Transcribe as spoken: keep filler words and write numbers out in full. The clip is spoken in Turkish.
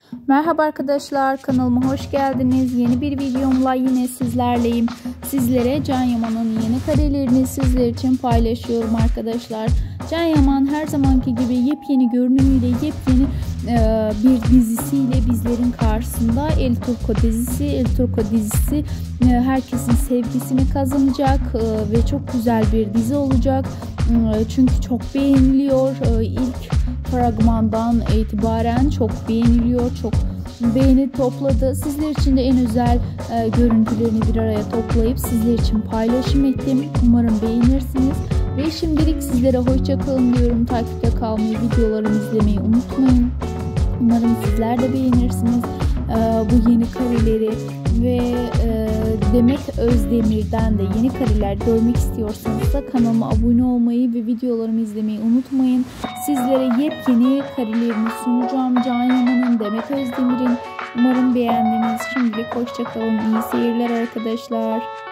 Merhaba arkadaşlar, kanalıma hoş geldiniz. Yeni bir videomla yine sizlerleyim. Sizlere Can Yaman'ın yeni karelerini sizler için paylaşıyorum arkadaşlar. Can Yaman her zamanki gibi yepyeni görünümüyle, yepyeni e, bir dizisiyle bizlerin karşısında. El Turco dizisi. El Turco dizisi e, herkesin sevgisini kazanacak e, ve çok güzel bir dizi olacak. E, çünkü çok beğeniliyor. E, ilk fragmandan itibaren çok beğeniliyor, çok beğeni topladı. Sizler için de en özel e, görüntülerini bir araya toplayıp sizler için paylaşım ettim. Umarım beğenirsiniz. Ve şimdilik sizlere hoşça kalın diyorum. Takipte kalmayı, videolarımı izlemeyi unutmayın. Umarım sizler de beğenirsiniz e, bu yeni kareleri ve e, Demet Özdemir'den de yeni kareler görmek istiyorsanız da kanalıma abone olmayı ve videolarımı izlemeyi unutmayın. Sizlere yepyeni karelerini sunacağım. Can Yaman'ın, Demet Özdemir'in. Umarım beğendiniz. Şimdilik hoşça kalın. İyi seyirler arkadaşlar.